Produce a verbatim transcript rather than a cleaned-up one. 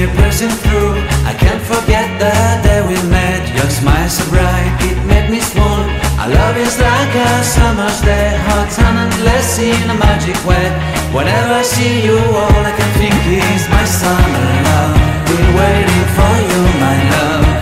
piercing through. I can't forget the day we met. Your smile so bright, it made me swoon. Our love is like a summer's day, hot and endless in a magic way. Whenever I see you, all I can think is my summer love. Been waiting for you, my love.